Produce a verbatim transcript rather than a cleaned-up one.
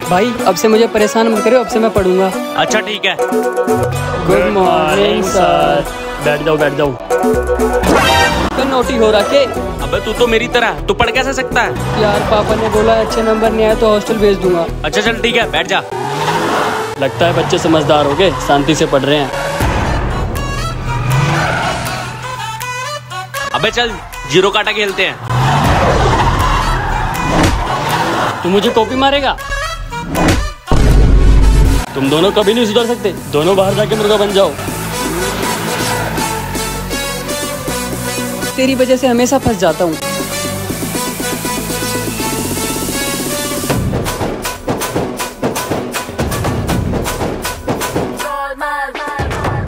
भाई अब से मुझे परेशान मत करो, अब से मैं पढ़ूंगा। अच्छा ठीक है। Good morning sir. बैठ जाओ बैठ जाओ। तो नोटी हो रखे। अबे तू तो मेरी तरह, तू पढ़ कैसे सकता है? यार पापा ने बोला अच्छे नंबर नहीं आए तो हॉस्टल भेज दूंगा। अच्छा चल ठीक है, बैठ जा। लगता है बच्चे समझदार हो गए, शांति से पढ़ रहे हैं। अबे चल जीरो काटा खेलते हैं। तू मुझे कॉपी मारेगा? तुम दोनों कभी नहीं सुधर सकते, दोनों बाहर जाके मुर्गा बन जाओ। तेरी वजह से हमेशा फंस जाता हूँ।